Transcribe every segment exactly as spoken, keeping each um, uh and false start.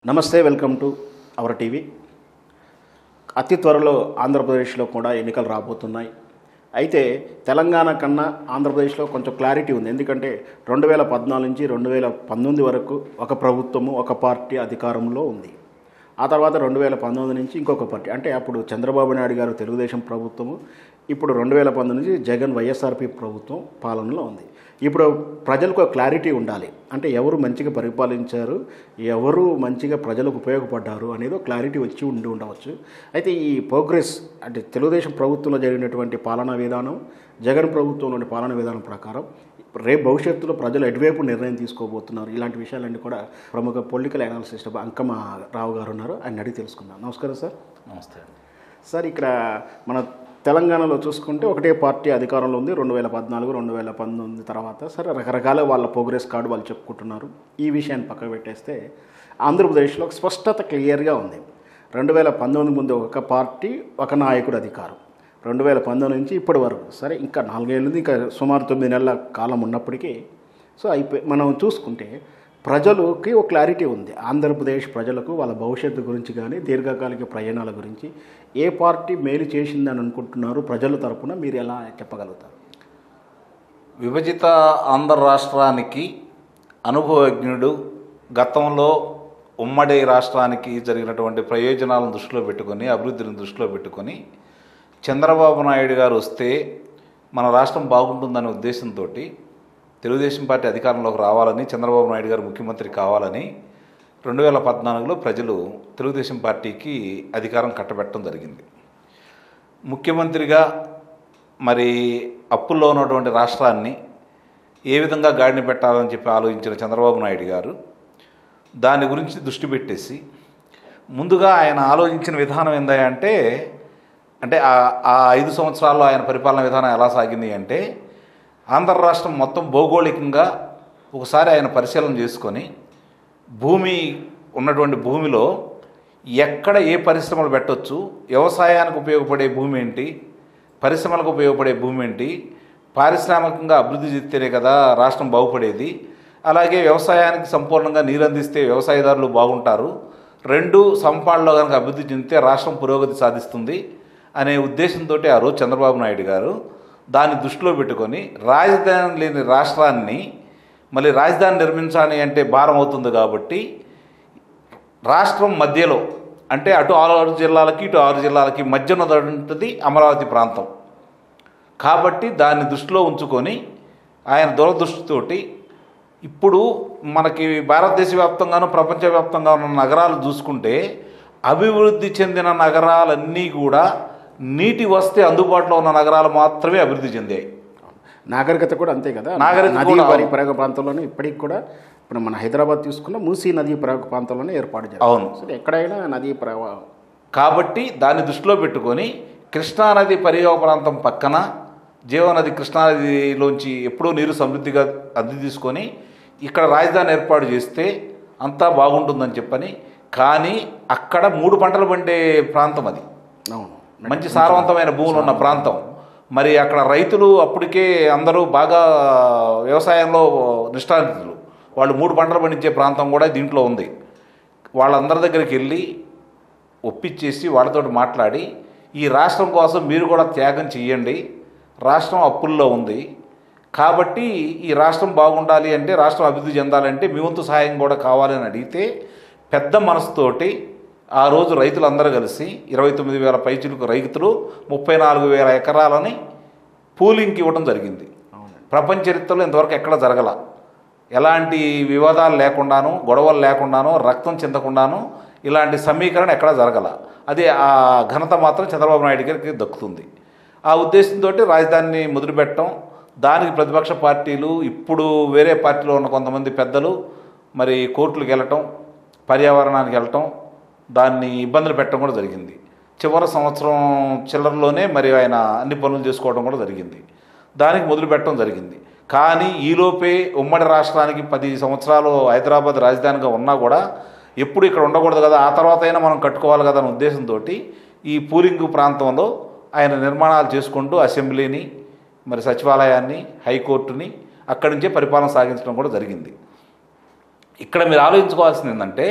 నమస్తే, welcome to our TV. అతి త్వరలో ఆంధ్రప్రదేశ్లో కూడా ఎన్నికలు రాబోతున్నాయి. అయితే తెలంగాణ కన్నా ఆంధ్రప్రదేశ్లో కొంచెం క్లారిటీ ఉంది. ఎందుకంటే రెండు వేల పద్నాలుగు నుంచి రెండు వేల పంతొమ్మిది వరకు ఒక ప్రభుత్వము, ఒక పార్టీ అధికారంలో ఉంది. ఆ తర్వాత రెండు వేల పంతొమ్మిది నుంచి ఇంకొక పార్టీ, అంటే అప్పుడు చంద్రబాబు నాయుడు గారు తెలుగుదేశం ప్రభుత్వము, ఇప్పుడు రెండు వేల పంతొమ్మిది నుంచి జగన్ వైఎస్ఆర్పి ప్రభుత్వం పాలనలో ఉంది. ఇప్పుడు ప్రజలకు ఒక క్లారిటీ ఉండాలి. అంటే ఎవరు మంచిగా పరిపాలించారు, ఎవరు మంచిగా ప్రజలకు ఉపయోగపడ్డారు అనేది ఒక క్లారిటీ వచ్చి ఉండి ఉండవచ్చు. అయితే ఈ ప్రోగ్రెస్ అంటే తెలుగుదేశం ప్రభుత్వంలో జరిగినటువంటి పాలనా విధానం, జగన్ ప్రభుత్వంలోని పాలనా విధానం ప్రకారం రేపు భవిష్యత్తులో ప్రజలు ఎటువైపు నిర్ణయం తీసుకోబోతున్నారు, ఇలాంటి విషయాలన్నీ కూడా ప్రముఖ పొలిటికల్ అనాలిసిస్ట్ అంకమ్మ రావు గారు ఉన్నారు. ఆయన అడిగి తెలుసుకుందాం. నమస్కారం సార్. నమస్తే సార్, ఇక్కడ మన తెలంగాణలో చూసుకుంటే ఒకటే పార్టీ అధికారంలో ఉంది. రెండు వేల పద్నాలుగు రెండు వేల పంతొమ్మిది తర్వాత సరే రకరకాల వాళ్ళ ప్రోగ్రెస్ కార్డు వాళ్ళు చెప్పుకుంటున్నారు. ఈ విషయాన్ని పక్కకు పెట్టేస్తే ఆంధ్రప్రదేశ్లో ఒక స్పష్టత క్లియర్గా ఉంది. రెండు వేల పంతొమ్మిది ముందు ఒక పార్టీ, ఒక నాయకుడు అధికారం. రెండు వేల పంతొమ్మిది నుంచి ఇప్పటి వరకు సరే ఇంకా నాలుగేళ్ళు, ఇంకా సుమారు తొమ్మిది నెలల కాలం ఉన్నప్పటికీ సో అయిపోయి మనం చూసుకుంటే ప్రజలకి ఒక క్లారిటీ ఉంది. ఆంధ్రప్రదేశ్ ప్రజలకు వాళ్ళ భవిష్యత్తు గురించి కానీ దీర్ఘకాలిక ప్రయాణాల గురించి ఏ పార్టీ మేలు చేసిందని అనుకుంటున్నారు? ప్రజల తరపున మీరు ఎలా చెప్పగలుగుతారు? విభజిత ఆంధ్ర రాష్ట్రానికి అనుభవజ్ఞుడు, గతంలో ఉమ్మడి రాష్ట్రానికి జరిగినటువంటి ప్రయోజనాలను దృష్టిలో పెట్టుకొని, అభివృద్ధిని దృష్టిలో పెట్టుకొని చంద్రబాబు నాయుడు గారు వస్తే మన రాష్ట్రం బాగుంటుందనే ఉద్దేశంతో తెలుగుదేశం పార్టీ అధికారంలోకి రావాలని, చంద్రబాబు నాయుడు గారు ముఖ్యమంత్రి కావాలని రెండు వేల పద్నాలుగులో ప్రజలు తెలుగుదేశం పార్టీకి అధికారం కట్టబెట్టడం జరిగింది. ముఖ్యమంత్రిగా మరి అప్పుల్లో ఉన్నటువంటి రాష్ట్రాన్ని ఏ విధంగా గాడిని పెట్టాలని చెప్పి ఆలోచించిన చంద్రబాబు నాయుడు గారు దాని గురించి దృష్టి పెట్టేసి ముందుగా ఆయన ఆలోచించిన విధానం ఏందంటే అంటే ఆ ఐదు సంవత్సరాల్లో ఆయన పరిపాలన విధానం ఎలా సాగింది అంటే, ఆంధ్ర రాష్ట్రం మొత్తం భౌగోళికంగా ఒకసారి ఆయన పరిశీలన చేసుకొని భూమి ఉన్నటువంటి భూమిలో ఎక్కడ ఏ పరిశ్రమలు పెట్టవచ్చు, వ్యవసాయానికి ఉపయోగపడే భూమి ఏంటి, పరిశ్రమలకు ఉపయోగపడే భూమి ఏంటి, పారిశ్రామికంగా అభివృద్ధి చెందితేనే కదా రాష్ట్రం బాగుపడేది, అలాగే వ్యవసాయానికి సంపూర్ణంగా నీరు అందిస్తే వ్యవసాయదారులు బాగుంటారు, రెండు సంపాళ్ళలో కనుక అభివృద్ధి చెందితే రాష్ట్రం పురోగతి సాధిస్తుంది అనే ఉద్దేశంతో ఆ రోజు చంద్రబాబు నాయుడు గారు దాన్ని దృష్టిలో పెట్టుకొని రాజధాని లేని రాష్ట్రాన్ని మళ్ళీ రాజధాని నిర్మించాలి అంటే భారం అవుతుంది కాబట్టి రాష్ట్రం మధ్యలో అంటే అటు ఆరు జిల్లాలకి ఇటు ఆరు జిల్లాలకి మధ్య ఉన్నది అమరావతి ప్రాంతం కాబట్టి దాన్ని దృష్టిలో ఉంచుకొని ఆయన దూరదృష్టితోటి ఇప్పుడు మనకి భారతదేశ వ్యాప్తంగాను ప్రపంచవ్యాప్తంగా ఉన్న నగరాలు చూసుకుంటే అభివృద్ధి చెందిన నగరాలన్నీ కూడా నీటి వస్తే అందుబాటులో ఉన్న నగరాలు మాత్రమే అభివృద్ధి చెందాయి. నాగరికత కూడా అంతే కదా. నాగరికత నదీ పరివాహక ప్రాంతంలోనే ఇప్పటికి కూడా ఇప్పుడు మన హైదరాబాద్ తీసుకున్న మూసీ నదీ పరివాహక ప్రాంతంలోనే ఏర్పాటు చేయాలి. అవును, సరే ఎక్కడైనా నదీ ప్రవాహం కాబట్టి దాన్ని దృష్టిలో పెట్టుకొని కృష్ణానది పరివాహక ప్రాంతం పక్కన జీవనది కృష్ణానదిలోంచి ఎప్పుడూ నీరు సమృద్ధిగా అద్దె తీసుకొని ఇక్కడ రాజధాని ఏర్పాటు చేస్తే అంతా బాగుంటుందని చెప్పని. కానీ అక్కడ మూడు పంటలు పండే ప్రాంతం అది. అవును, మంచి సారవంతమైన భూములు ఉన్న ప్రాంతం. మరి అక్కడ రైతులు అప్పటికే అందరూ బాగా వ్యవసాయంలో నిష్ఠాతులు, వాళ్ళు మూడు పంటలు పండించే ప్రాంతం కూడా దీంట్లో ఉంది. వాళ్ళందరి దగ్గరికి వెళ్ళి ఒప్పించేసి వాళ్ళతో మాట్లాడి ఈ రాష్ట్రం కోసం మీరు కూడా త్యాగం చెయ్యండి, రాష్ట్రం అప్పుల్లో ఉంది కాబట్టి ఈ రాష్ట్రం బాగుండాలి అంటే, రాష్ట్రం అభివృద్ధి చెందాలంటే మీ వంతు సహాయం కూడా కావాలని అడిగితే పెద్ద మనసుతోటి ఆ రోజు రైతులందరూ కలిసి ఇరవై తొమ్మిది వేల పైచిలకు రైతులు ముప్పై నాలుగు వేల ఎకరాలని పూలింగ్కి ఇవ్వడం జరిగింది. ప్రపంచ చరిత్రలో ఇంతవరకు ఎక్కడ జరగల. ఎలాంటి వివాదాలు లేకుండాను, గొడవలు లేకుండాను, రక్తం చెందకుండాను ఇలాంటి సమీకరణ ఎక్కడ జరగల. అది ఆ ఘనత మాత్రం చంద్రబాబు నాయుడు గారికి దక్కుతుంది. ఆ ఉద్దేశంతో రాజధానిని మొదలుపెట్టడం, దానికి ప్రతిపక్ష పార్టీలు, ఇప్పుడు వేరే పార్టీలో ఉన్న కొంతమంది పెద్దలు మరి కోర్టులకు వెళ్ళటం, పర్యావరణానికి వెళ్ళటం, దాన్ని ఇబ్బందులు పెట్టడం కూడా జరిగింది. చివరి సంవత్సరం చిల్లరలోనే మరి ఆయన అన్ని పనులు చేసుకోవడం కూడా జరిగింది. దానికి మొదలు పెట్టడం జరిగింది. కానీ ఈలోపే ఉమ్మడి రాష్ట్రానికి పది సంవత్సరాలు హైదరాబాద్ రాజధానిగా ఉన్నా కూడా ఎప్పుడు ఇక్కడ ఉండకూడదు కదా, ఆ తర్వాత అయినా మనం కట్టుకోవాలి కదా అనే ఉద్దేశంతో ఈ పూలింగ్ ప్రాంతంలో ఆయన నిర్మాణాలు చేసుకుంటూ అసెంబ్లీని, మరి సచివాలయాన్ని, హైకోర్టుని అక్కడి నుంచే పరిపాలన సాగించడం కూడా జరిగింది. ఇక్కడ మీరు ఆలోచించుకోవాల్సింది ఏంటంటే,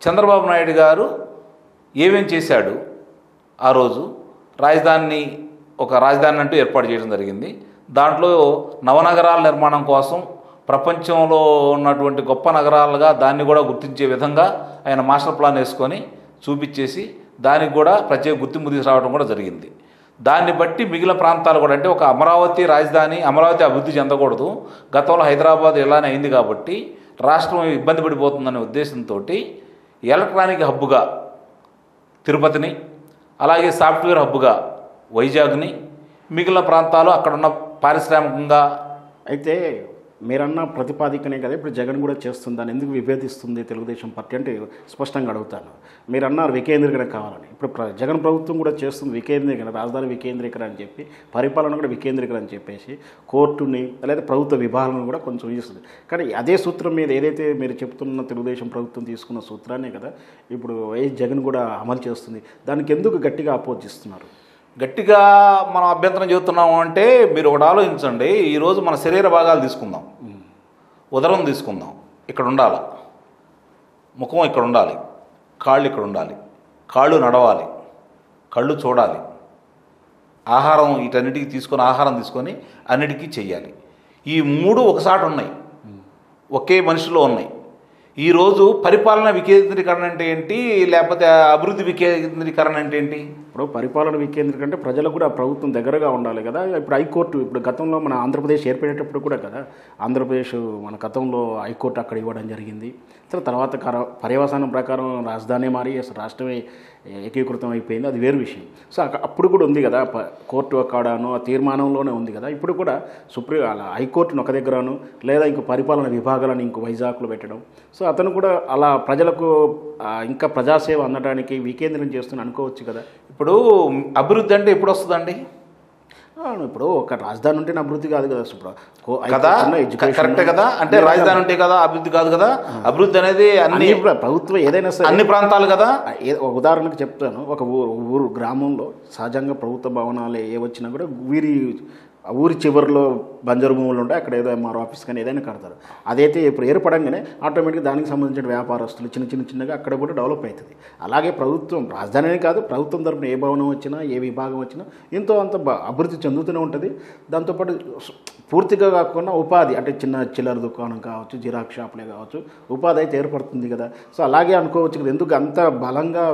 చంద్రబాబు నాయుడు గారు ఏమేం చేశాడు ఆ రోజు రాజధానిని ఒక రాజధాని అంటూ ఏర్పాటు చేయడం జరిగింది. దాంట్లో నవనగరాల నిర్మాణం కోసం ప్రపంచంలో ఉన్నటువంటి గొప్ప నగరాలుగా దాన్ని కూడా గుర్తించే విధంగా ఆయన మాస్టర్ ప్లాన్ వేసుకొని చూపించేసి దానికి కూడా ప్రత్యేక గుర్తింపు తీసుకురావడం కూడా జరిగింది. దాన్ని బట్టి మిగిలిన ప్రాంతాలు కూడా అంటే ఒక అమరావతి రాజధాని అమరావతి అభివృద్ధి చెందకూడదు, గతంలో హైదరాబాద్ ఇలానే అయింది కాబట్టి రాష్ట్రం ఇబ్బంది పడిపోతుందనే ఉద్దేశంతో ఎలక్ట్రానిక్ హబ్బుగా తిరుపతిని, అలాగే సాఫ్ట్వేర్ హబ్బుగా వైజాగ్ని, మిగిలిన ప్రాంతాలు అక్కడున్న పారిశ్రామికంగా. అయితే మీరన్న ప్రతిపాదికనే కదా ఇప్పుడు జగన్ కూడా చేస్తుంది, దాన్ని ఎందుకు విభేదిస్తుంది తెలుగుదేశం పార్టీ అంటే స్పష్టంగా అడుగుతాను. మీరు అన్నారు వికేంద్రీకరణ కావాలని, ఇప్పుడు ప్ర జగన్ ప్రభుత్వం కూడా చేస్తుంది వికేంద్రీకరణ, రాజధాని వికేంద్రీకరణ అని చెప్పి, పరిపాలన కూడా వికేంద్రీకరణ అని చెప్పేసి కోర్టుని లేదా ప్రభుత్వ విభాగాలను కూడా కొంచెం ఇస్తుంది. కానీ అదే సూత్రం మీద ఏదైతే మీరు చెప్తున్న తెలుగుదేశం ప్రభుత్వం తీసుకున్న సూత్రాన్నే కదా ఇప్పుడు వైఎస్ జగన్ కూడా అమలు చేస్తుంది, దానికి ఎందుకు గట్టిగా అపోజ్ ఇస్తున్నారు? గట్టిగా మనం అభ్యంతరం చెబుతున్నాము అంటే మీరు ఒకటి ఆలోచించండి. ఈరోజు మన శరీర భాగాలు తీసుకుందాం, ఉదరం తీసుకుందాం, ఇక్కడ ఉండాలి, ముఖం ఇక్కడ ఉండాలి, కాళ్ళు ఇక్కడ ఉండాలి, కాళ్ళు నడవాలి, కళ్ళు చూడాలి, ఆహారం వీటన్నిటికీ తీసుకొని ఆహారం తీసుకొని అన్నిటికీ చెయ్యాలి. ఈ మూడు ఒకసారి ఉన్నాయి, ఒకే మనిషిలో ఉన్నాయి. ఈరోజు పరిపాలన వికేంద్రీకరణ అంటే ఏంటి, లేకపోతే అభివృద్ధి వికేంద్రీకరణ అంటే ఏంటి? ఇప్పుడు పరిపాలన వికేంద్రీకరణ అంటే ప్రజలకు కూడా ప్రభుత్వం దగ్గరగా ఉండాలి కదా. ఇప్పుడు హైకోర్టు ఇప్పుడు గతంలో మన ఆంధ్రప్రదేశ్ ఏర్పడేటప్పుడు కూడా కదా ఆంధ్రప్రదేశ్ మన గతంలో హైకోర్టు అక్కడ ఇవ్వడం జరిగింది. తర్వాత పర్యవసానం ప్రకారం రాజధాని మారి అసలు రాష్ట్రమే ఏకీకృతం అయిపోయింది, అది వేరు విషయం. సో అప్పుడు కూడా ఉంది కదా కోర్టు అక్కడను ఆ తీర్మానంలోనే ఉంది కదా. ఇప్పుడు కూడా సుప్రీం అలా హైకోర్టును ఒక దగ్గరను లేదా ఇంకో పరిపాలన విభాగాలను ఇంకో వైజాగ్లో పెట్టడం. సో అతను కూడా అలా ప్రజలకు ఇంకా ప్రజాసేవ అందడానికి వికేంద్రం చేస్తుని అనుకోవచ్చు కదా. ఇప్పుడు అభివృద్ధి అంటే ఎప్పుడు వస్తుందండి? ఇప్పుడు ఒక రాజధాని ఉంటే అభివృద్ధి కాదు కదా కదా, కరెక్టే కదా. అంటే రాజధాని ఉంటే కదా అభివృద్ధి కాదు కదా. అభివృద్ధి అనేది అన్ని ప్రభుత్వం ఏదైనా సరే అన్ని ప్రాంతాలు కదా. ఒక ఉదాహరణకు చెప్తాను, ఒక ఊరు ఊరు గ్రామంలో సహజంగా ప్రభుత్వ భవనాలు ఏ వచ్చినా కూడా వీరి ఊరి చివరిలో బంజరు భూములు ఉంటాయి, అక్కడ ఏదో ఎంఆర్ ఆఫీస్ కానీ ఏదైనా కడతారు. అదైతే ఇప్పుడు ఏర్పడంగానే ఆటోమేటిక్గా దానికి సంబంధించిన వ్యాపారస్తులు చిన్న చిన్న చిన్నగా అక్కడ కూడా డెవలప్ అవుతుంది. అలాగే ప్రభుత్వం రాజధాని కాదు, ప్రభుత్వం తరపున ఏ భవనం వచ్చినా ఏ విభాగం వచ్చినా ఎంతో అంత అభివృద్ధి చెందుతూనే ఉంటుంది. దాంతోపాటు పూర్తిగా కాకుండా ఉపాధి అంటే చిన్న చిల్లర దుకాణం కావచ్చు, జిరాక్స్ షాపులే కావచ్చు, ఉపాధి అయితే ఏర్పడుతుంది కదా. సో అలాగే అనుకోవచ్చు కదా, ఎందుకు అంత బలంగా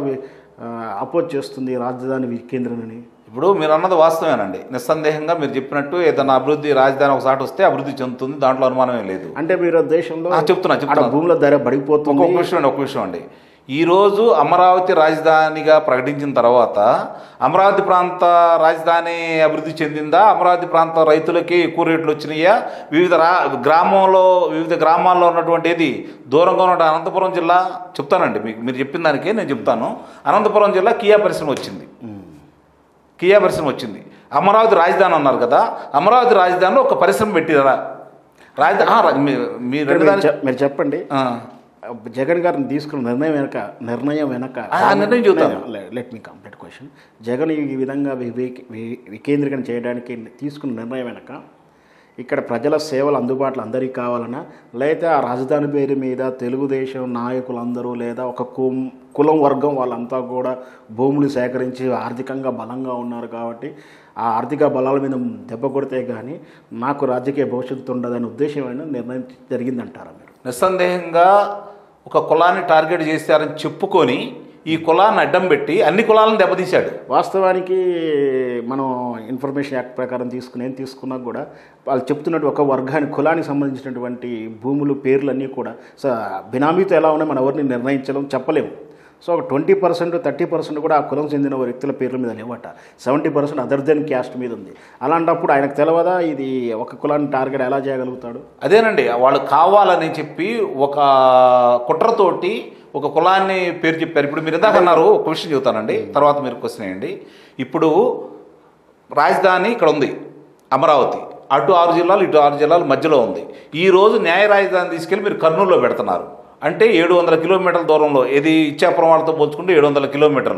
అపోజ్ చేస్తుంది రాజధాని వికేంద్రనని? ఇప్పుడు మీరు అన్నది వాస్తవేనండి. నిస్సందేహంగా మీరు చెప్పినట్టు ఏదైనా అభివృద్ధి రాజధాని ఒకసారి వస్తే అభివృద్ధి చెందుతుంది, దాంట్లో అనుమానమే లేదు. అంటే మీరు దేశంలో చెప్తున్నా చెప్తున్నా భూముల ధర పడిపోతుంది. ఒక విషయం అండి ఒక విషయం అండి ఈరోజు అమరావతి రాజధానిగా ప్రకటించిన తర్వాత అమరావతి ప్రాంత రాజధాని అభివృద్ధి చెందిందా? అమరావతి ప్రాంత రైతులకి ఎక్కువ రేట్లు వచ్చినాయా? వివిధ రా గ్రామంలో వివిధ గ్రామాల్లో ఉన్నటువంటి ఏది దూరంగా ఉన్న అనంతపురం జిల్లా చెప్తానండి మీకు, మీరు చెప్పిన దానికే నేను చెప్తాను. అనంతపురం జిల్లా కియా పరిశ్రమ వచ్చింది, కియా పరిశ్రమ వచ్చింది. అమరావతి రాజధాని అన్నారు కదా, అమరావతి రాజధానిలో ఒక పరిశ్రమ పెట్టిరా? రాజధాని మీరు చెప్పండి. జగన్ గారిని తీసుకున్న నిర్ణయం వెనక నిర్ణయం వెనక నిర్ణయం చూద్దాం. Let me complete question. Jagan ఈ విధంగా వికేంద్రీకరణ చేయడానికి తీసుకున్న నిర్ణయం వెనక ఇక్కడ ప్రజల సేవలు అందుబాటులో అందరికీ కావాలన్నా, లేదా ఆ రాజధాని పేరు మీద తెలుగుదేశం నాయకులందరూ లేదా ఒక కులం వర్గం వాళ్ళంతా కూడా భూములు సేకరించి ఆర్థికంగా బలంగా ఉన్నారు కాబట్టి ఆ ఆర్థిక బలాల మీద దెబ్బ కొడితే కానీ నాకు రాజకీయ భవిష్యత్తు ఉండదనే ఉద్దేశమైన నిర్ణయం జరిగిందంటారా మీరు? నిస్సందేహంగా ఒక కులాన్ని టార్గెట్ చేశారని చెప్పుకొని ఈ కులాన్ని అడ్డం పెట్టి అన్ని కులాలను దెబ్బతీశాడు. వాస్తవానికి మనం ఇన్ఫర్మేషన్ యాక్ట్ ప్రకారం తీసుకుని ఏం తీసుకున్నా కూడా వాళ్ళు చెప్తున్నట్టు ఒక వర్గానికి కులానికి సంబంధించినటువంటి భూములు పేర్లు అన్నీ కూడా సో బినామీతో ఎలా ఉన్నాయి మనం ఎవరిని నిర్ణయించడం చెప్పలేము. సో ఒక ట్వంటీ పర్సెంట్ థర్టీ పర్సెంట్ కూడా ఆ కులం చెందిన వ్యక్తుల పేర్ల మీద లేవట, seventy percent other than caste మీద ఉంది. అలాంటప్పుడు ఆయనకు తెలియదా ఇది ఒక కులాన్ని టార్గెట్ ఎలా చేయగలుగుతాడు? అదేనండి, వాళ్ళు కావాలని చెప్పి ఒక కుట్రతోటి ఒక కులాన్ని పేరు చెప్పారు. ఇప్పుడు మీరు ఇందాక అన్నారు, ఒక క్వశ్చన్ చెబుతానండి తర్వాత మీరు క్వశ్చన్ వేయండి. ఇప్పుడు రాజధాని ఇక్కడ ఉంది అమరావతి, అటు ఆరు జిల్లాలు ఇటు ఆరు జిల్లాలు మధ్యలో ఉంది. ఈరోజు న్యాయ రాజధాని తీసుకెళ్ళి మీరు కర్నూలులో పెడుతున్నారు. అంటే ఏడు వందల కిలోమీటర్ల దూరంలో, ఇది ఇచ్చాపురం వాళ్ళతో పోల్చుకుంటే ఏడు వందల కిలోమీటర్లు.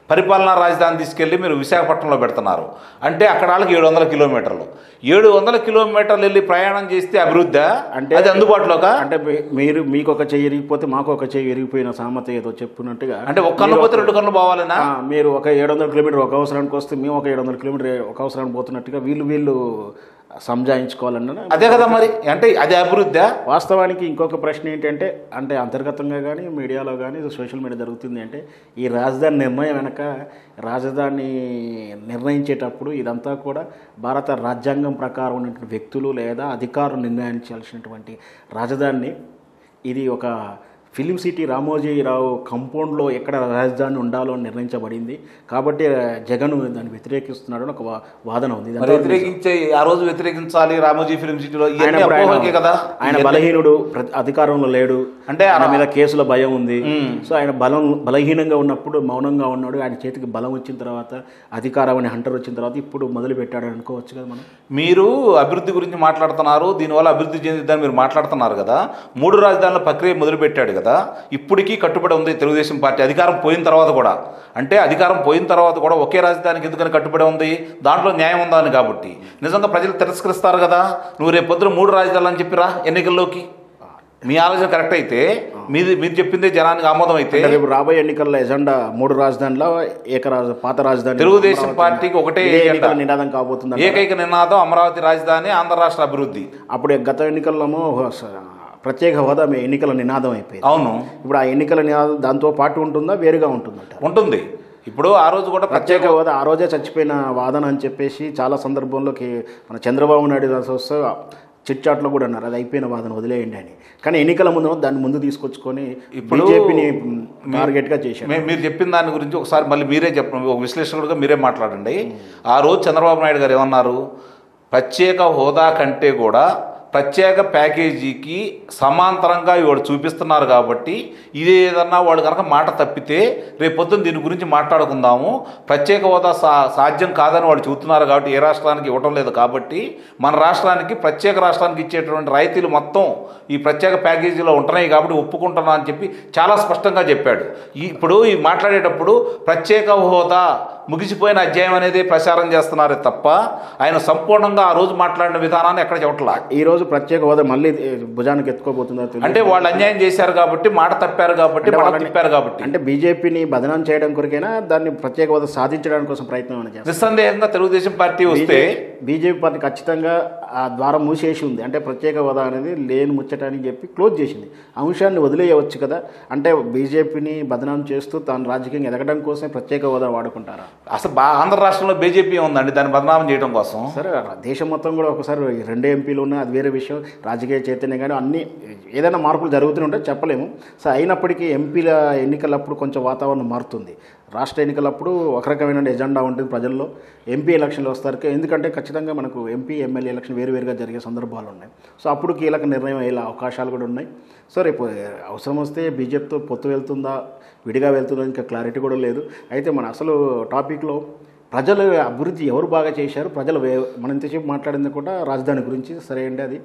పరిపాలనా రాజధాని తీసుకెళ్ళి మీరు విశాఖపట్నంలో పెడుతున్నారు అంటే అక్కడ వాళ్ళకి ఏడు వందల కిలోమీటర్లు ఏడు వందల కిలోమీటర్లు వెళ్ళి ప్రయాణం చేస్తే అభివృద్ధి అంటే అది అందుబాటులోకా? అంటే మీరు మీకు ఒక చెయ్యి విరిగిపోతే మాకు ఒక చెయ్యి విరిగిపోయిన సామెత ఏదో చెప్పున్నట్టుగా అంటే ఒక కన్ను పోతే రెండు కన్ను పోవాలనా? మీరు ఒక ఏడు వందల కిలోమీటర్ ఒక అవసరానికి వస్తే మేము ఒక ఏడు వందల కిలోమీటర్ ఒక అవసరానికి పోతున్నట్టుగా వీళ్ళు వీళ్ళు సంజాయించుకోవాలన్న అదే కదా మరి. అంటే అదే అభివృద్ధి. వాస్తవానికి ఇంకొక ప్రశ్న ఏంటంటే అంటే అంతర్గతంగా కానీ మీడియాలో కానీ సోషల్ మీడియా జరుగుతుంది అంటే ఈ రాజధాని నిర్ణయం వెనక రాజధాని నిర్ణయించేటప్పుడు ఇదంతా కూడా భారత రాజ్యాంగం ప్రకారం ఉన్నటువంటి వ్యక్తులు లేదా అధికారులు నిర్ణయించాల్సినటువంటి రాజధానిని ఇది ఒక ఫిలిం సిటీ రామోజీరావు కంపౌండ్లో ఎక్కడ రాజధాని ఉండాలో అని నిర్ణయించబడింది కాబట్టి జగన్ దాన్ని వ్యతిరేకిస్తున్నాడు అని ఒక వాదన ఉంది. వ్యతిరేకించే ఆ రోజు వ్యతిరేకించాలి రామోజీ ఫిలిం సిటీలో కదా. ఆయన బలహీనుడు, అధికారంలో లేడు అంటే ఆయన మీద కేసుల భయం ఉంది. సో ఆయన బలం బలహీనంగా ఉన్నప్పుడు మౌనంగా ఉన్నాడు. ఆయన చేతికి బలం వచ్చిన తర్వాత అధికారం అని హంటర్ వచ్చిన తర్వాత ఇప్పుడు మొదలు పెట్టాడు అనుకోవచ్చు కదా మనం. మీరు అభివృద్ధి గురించి మాట్లాడుతున్నారు, దీనివల్ల అభివృద్ధి చెందిద్దని మీరు మాట్లాడుతున్నారు కదా. మూడు రాజధానుల ప్రక్రియ మొదలు పెట్టాడు కదా, ఇప్పటికీ కట్టుబడి ఉంది తెలుగుదేశం పార్టీ అధికారం పోయిన తర్వాత కూడా. అంటే అధికారం పోయిన తర్వాత కూడా ఒకే రాజధానికి ఎందుకని కట్టుబడి ఉంది? దాంట్లో న్యాయం ఉందా అని. కాబట్టి నిజంగా ప్రజలు తిరస్కరిస్తారు కదా. నువ్వు రేపు పొద్దున మూడు రాజధానులు అని చెప్పిరా ఎన్నికల్లోకి. మీ ఆలోచన కరెక్ట్ అయితే, మీది మీరు చెప్పిందే జనానికి ఆమోదం అయితే రేపు రాబోయే ఎన్నికల్లో ఎజెండా మూడు రాజధానిలో ఏకరాజ పాత రాజధాని తెలుగుదేశం పార్టీకి ఒకటే నినాదం కాబోతుంది. ఏకైక నినాదం అమరావతి రాజధాని, ఆంధ్ర రాష్ట్ర అభివృద్ధి. అప్పుడు గత ఎన్నికల్లోమో ప్రత్యేక హోదా ఎన్నికల నినాదం అయిపోయింది. అవును. ఇప్పుడు ఆ ఎన్నికల నినాదం దాంతో పాటు ఉంటుందా వేరుగా ఉంటుందంట? ఉంటుంది. ఇప్పుడు ఆ రోజు కూడా ప్రత్యేక హోదా ఆ రోజే చచ్చిపోయిన వాదన అని చెప్పేసి చాలా సందర్భంలోకి మన చంద్రబాబు నాయుడు వస్తే చిట్చాట్లో కూడా అన్నారు అది అయిపోయిన వాదన వదిలేయండి అని. కానీ ఎన్నికల ముందు దాన్ని ముందు తీసుకొచ్చుకొని బీజేపీని టార్గెట్గా చేశారు. మీరు చెప్పిన దాని గురించి ఒకసారి మళ్ళీ మీరే చెప్పండి, ఒక విశ్లేషకుడుగా మీరే మాట్లాడండి. ఆ రోజు చంద్రబాబు నాయుడు గారు ఏమన్నారు? ప్రత్యేక హోదా కంటే కూడా ప్రత్యేక ప్యాకేజీకి సమాంతరంగా ఇవాడు చూపిస్తున్నారు కాబట్టి ఇది ఏదన్నా వాడు కనుక మాట తప్పితే రేపొద్దున దీని గురించి మాట్లాడుకుందాము. ప్రత్యేక హోదా సా సాధ్యం కాదని వాడు చెబుతున్నారు కాబట్టి ఏ రాష్ట్రానికి ఇవ్వడం లేదు కాబట్టి మన రాష్ట్రానికి ప్రత్యేక రాష్ట్రానికి ఇచ్చేటువంటి రాయితీలు మొత్తం ఈ ప్రత్యేక ప్యాకేజీలో ఉంటున్నాయి కాబట్టి ఒప్పుకుంటున్నా అని చెప్పి చాలా స్పష్టంగా చెప్పాడు. ఇప్పుడు ఈ మాట్లాడేటప్పుడు ప్రత్యేక హోదా ముగిసిపోయిన అధ్యాయం అనేది ప్రచారం చేస్తున్నారే తప్ప ఆయన సంపూర్ణంగా ఆ రోజు మాట్లాడిన విధానాన్ని ఎక్కడ చెప్పట్లా. ఈ రోజు ప్రత్యేక హోదా మళ్ళీ భుజానికి ఎత్తుకోబోతుందా? అంటే వాళ్ళు అన్యాయం చేశారు కాబట్టి, మాట తప్పారు కాబట్టి, తిప్పారు కాబట్టి. అంటే బీజేపీని బదనాం చేయడం కొరకైనా దాన్ని ప్రత్యేక హోదా సాధించడానికి కోసం ప్రయత్నం చేస్తారు. నిస్సందేహంగా తెలుగుదేశం పార్టీ వస్తే బీజేపీ పార్టీ ఖచ్చితంగా ఆ ద్వారం మూసేసి ఉంది. అంటే ప్రత్యేక హోదా అనేది లేని ముచ్చటానికి చెప్పి క్లోజ్ చేసింది. అంశాన్ని వదిలేయవచ్చు కదా. అంటే బీజేపీని బదనాం చేస్తూ తాను రాజకీయంగా ఎదగడం కోసం ప్రత్యేక హోదా వాడుకుంటారా? అసలు బా ఆంధ్ర రాష్ట్రంలో బీజేపీ ఉందండి దాన్ని బదనామం చేయడం కోసం. సరే దేశం మొత్తం కూడా ఒకసారి రెండు ఎంపీలు ఉన్నా అది వేరే విషయం. రాజకీయ చైతన్యం కానీ అన్ని ఏదైనా మార్పులు జరుగుతూనే ఉంటాయి, చెప్పలేము. సో అయినప్పటికీ ఎంపీల ఎన్నికలప్పుడు కొంచెం వాతావరణం మారుతుంది. రాష్ట్ర ఎన్నికలప్పుడు ఒక రకమైన ఎజెండా ఉంటుంది ప్రజల్లో. ఎంపీ ఎలక్షన్లు వస్తారు ఎందుకంటే ఖచ్చితంగా మనకు ఎంపీ ఎమ్మెల్యే ఎలక్షన్ వేరువేరుగా జరిగే సందర్భాలు ఉన్నాయి. సో అప్పుడు కీలక నిర్ణయం అయ్యే అవకాశాలు కూడా ఉన్నాయి. సో రేపు అవసరం వస్తే బీజేపీతో పొత్తు వెళ్తుందా విడిగా వెళ్తుందా ఇంకా క్లారిటీ కూడా లేదు. అయితే మన అసలు టాపిక్లో ప్రజల అభివృద్ధి ఎవరు బాగా చేశారు, ప్రజలు మనం ఇంతసేపు మాట్లాడింది కూడా రాజధాని గురించి. సరే అండి, అది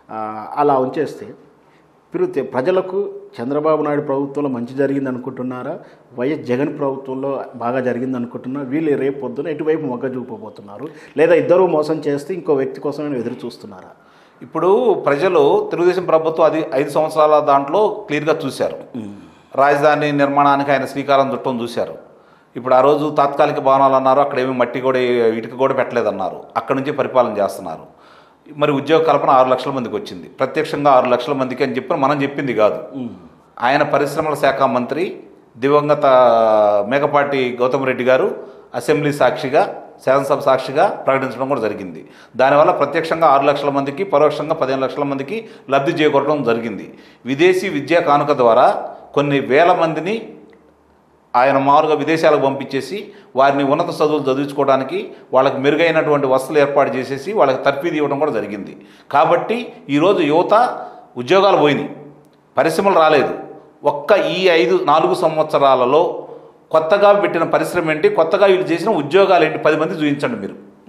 అలా ఉంచేస్తే మీరు ప్రజలకు చంద్రబాబు నాయుడు ప్రభుత్వంలో మంచి జరిగింది అనుకుంటున్నారా, వైఎస్ జగన్ ప్రభుత్వంలో బాగా జరిగింది అనుకుంటున్నారా? వీళ్ళు రేపు పొద్దున ఎటువైపు మొగ్గ చూపబోతున్నారు, లేదా ఇద్దరు మోసం చేస్తే ఇంకో వ్యక్తి కోసమైనా ఎదురు చూస్తున్నారా? ఇప్పుడు ప్రజలు తెలుగుదేశం ప్రభుత్వం అది ఐదు సంవత్సరాల దాంట్లో క్లియర్గా చూశారు. రాజధాని నిర్మాణానికి ఆయన శ్రీకారం చుట్టం చూశారు. ఇప్పుడు ఆ రోజు తాత్కాలిక భవనాలు అన్నారు, అక్కడ ఏమి మట్టి కూడా ఇటుక కూడా పెట్టలేదన్నారు. అక్కడ నుంచి పరిపాలన చేస్తున్నారు. మరి ఉద్యోగ కల్పన ఆరు లక్షల మందికి వచ్చింది. ప్రత్యక్షంగా ఆరు లక్షల మందికి అని చెప్పి మనం చెప్పింది కాదు. ఆయన పరిశ్రమల శాఖ మంత్రి దివంగత మేకపాటి గౌతమ్ రెడ్డి గారు అసెంబ్లీ సాక్షిగా శాసనసభ సాక్షిగా ప్రకటించడం కూడా జరిగింది. దానివల్ల ప్రత్యక్షంగా ఆరు లక్షల మందికి, పరోక్షంగా పదిహేను లక్షల మందికి లబ్ధి చేకూరడం జరిగింది. విదేశీ విద్యా కానుక ద్వారా కొన్ని వేల మందిని ఆయన మామూలుగా విదేశాలకు పంపించేసి వారిని ఉన్నత చదువులు చదివించుకోవడానికి వాళ్ళకి మెరుగైనటువంటి వసతులు ఏర్పాటు చేసేసి వాళ్ళకి తర్ఫీదు ఇవ్వడం కూడా జరిగింది. కాబట్టి ఈరోజు యువత ఉద్యోగాలు పోయినాయి, పరిశ్రమలు రాలేదు. ఒక్క ఈ ఐదు నాలుగు సంవత్సరాలలో కొత్తగా పెట్టిన పరిశ్రమ ఏంటి, కొత్తగా వీళ్ళు చేసిన ఉద్యోగాలు ఏంటి, పది మంది చూపించండి మీరు.